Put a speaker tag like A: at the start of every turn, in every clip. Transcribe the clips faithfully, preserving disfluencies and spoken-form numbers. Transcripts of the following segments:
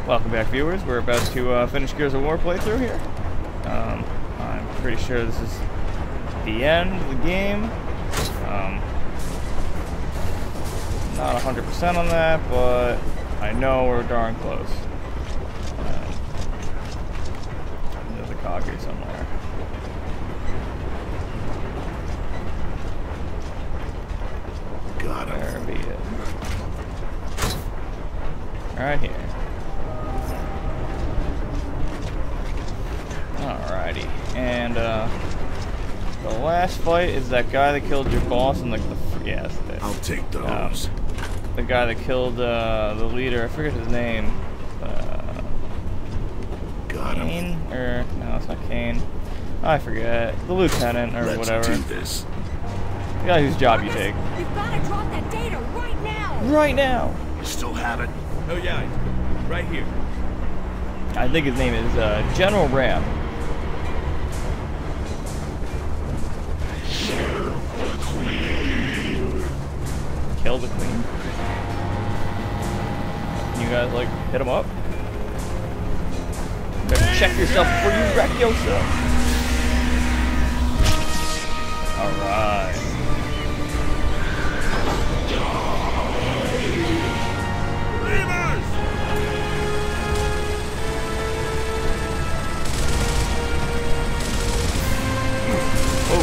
A: Welcome back, viewers. We're about to uh, finish Gears of War playthrough here. Um, I'm pretty sure this is the end of the game. Um, not one hundred percent on that, but I know we're darn close. Um, there's a cog here somewhere.
B: Got him.
A: There be it. Right here. Alrighty, and uh, the last fight is that guy that killed your boss and like the yeah. That's it.
B: I'll take those.
A: Um, the guy that killed uh, the leader. I forget his name. Uh,
B: Got him.
A: Kane or no, it's not Kane. I forget. The lieutenant or
B: Let's
A: whatever.
B: do this.
A: The guy whose job you take.
C: You've got to drop that data right now.
A: Right now.
B: You still have it?
D: Oh yeah, right here.
A: I think his name is uh, General RAAM. Kill the queen. You guys like hit him up? Better check yourself before you wreck yourself. Alright. Oh.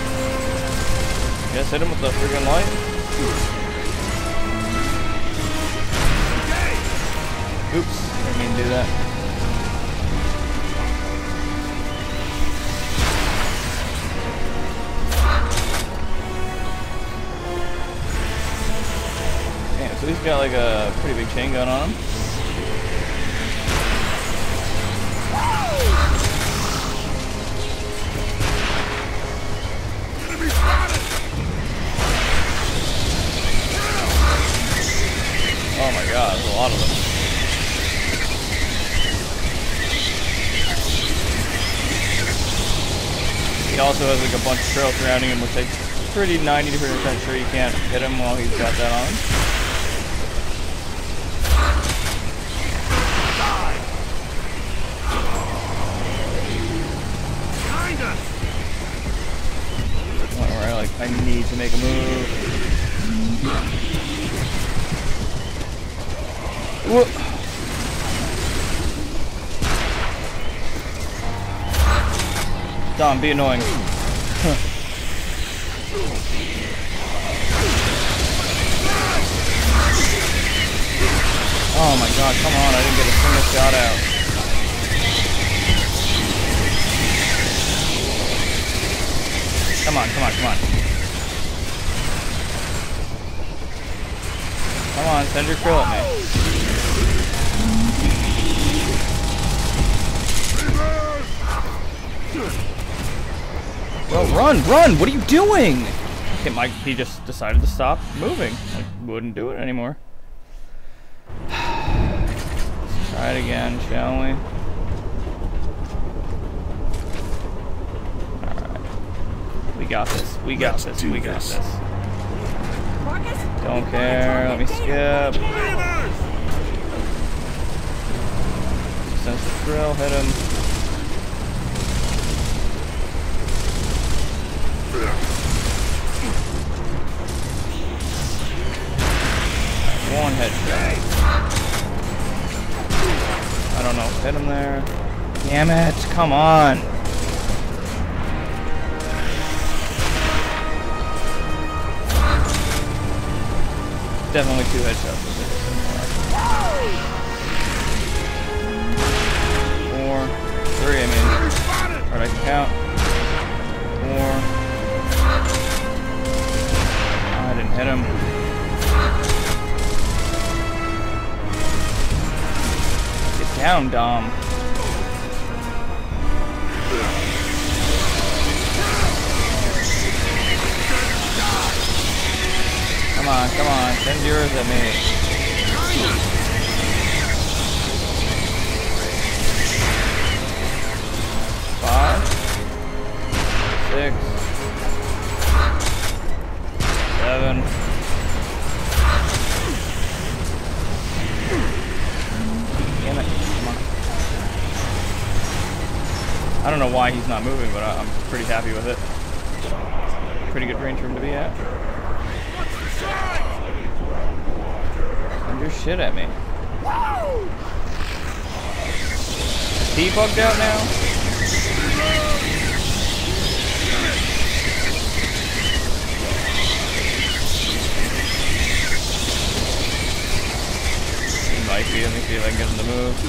A: Yes, hit him with the friggin' light. Oops, didn't mean to do that. Damn, so he's got like a pretty big chain gun on him. Oh my god, there's a lot of them. He also has like a bunch of trails surrounding him, which I'm pretty ninety percent sure you can't hit him while he's got that on him. Alright, like I need to make a move. Whoa. Dom, be annoying. Huh. Oh my god, come on, I didn't get a single shot out. Come on, come on, come on. Come on, send your crew at me. Bro, run, run! What are you doing? Okay, Mike, he just decided to stop moving. Like, wouldn't do it anymore. Let's try it again, shall we? Alright. We got this. We got
B: Let's
A: this.
B: do
A: We got
B: this.
A: this.
C: Marcus,
A: Don't
C: you've
A: care.
C: got
A: Let me
C: to drop that
A: skip.
C: data right now.
A: Sense the thrill, hit him. One headshot. I don't know. Hit him there. Damn it! Come on. Definitely two headshots with this. Four, three. I mean, alright, I can count. Four. I didn't hit him. Down, Dom. Come on, come on, send yours at me. Five, six, seven. Damn it. I don't know why he's not moving, but I'm pretty happy with it. Pretty good range for him to be at. Send your shit at me. Is he bugged out now? He might be. Let me see if I can get him to move.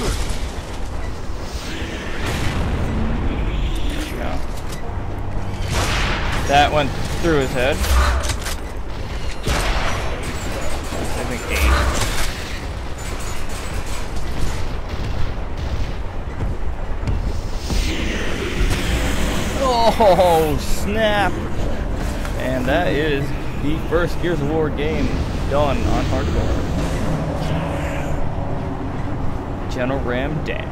A: There we go. That went through his head. I think eight. Oh, snap! And that is the first Gears of War game done on hardcore. General RAM down.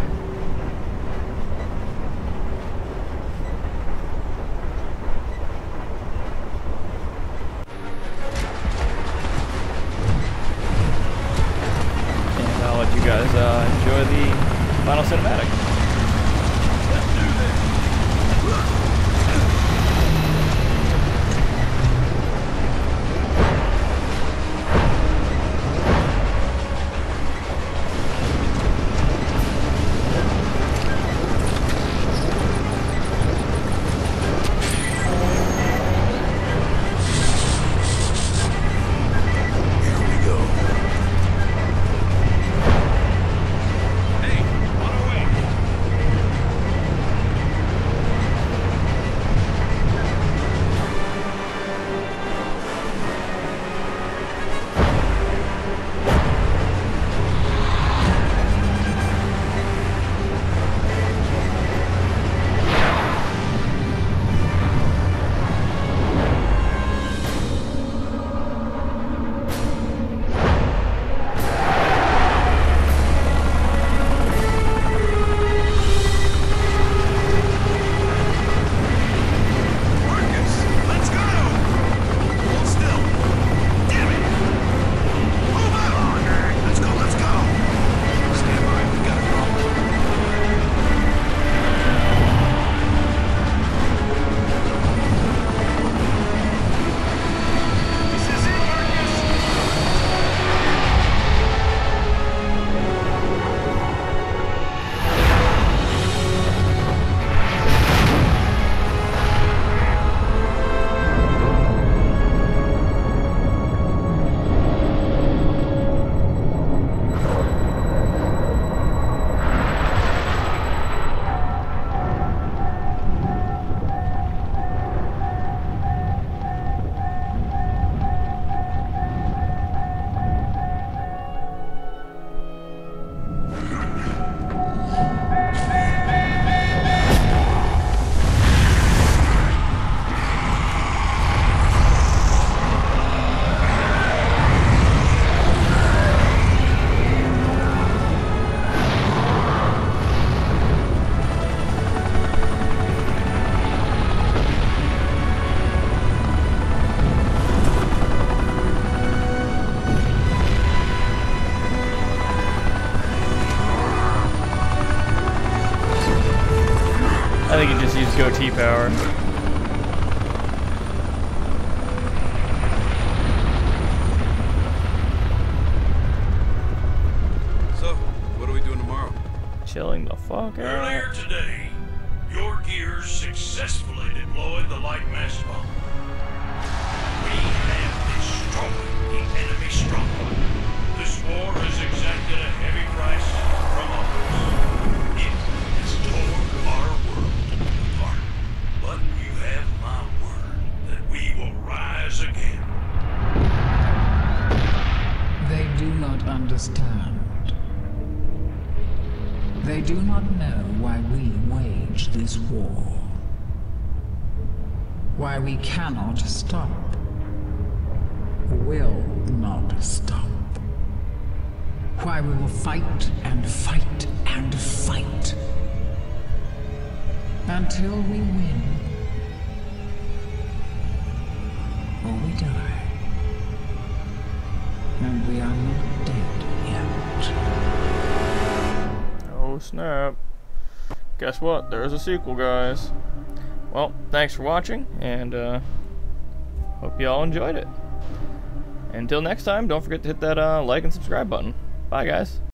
A: And I'll let you guys uh, enjoy the final cinematic. I think he just used goatee power.
E: So, what are we doing tomorrow?
A: Chilling the fuck out.
F: Earlier today, your gears successfully deployed the Lightmass bomb. We have destroyed the enemy stronghold. This war has exacted a heavy price from others. It has torn our world apart. But you have my word that we will rise again.
G: They do not understand. They do not know why we wage this war. Why we cannot stop. Will not stop. Why we will fight and fight and fight. Until we win. Or we die. And we are not dead yet.
A: Oh snap. guess what? There's a sequel, guys. Well, thanks for watching, and uh, hope you all enjoyed it. Until next time, don't forget to hit that uh, like and subscribe button. Bye, guys.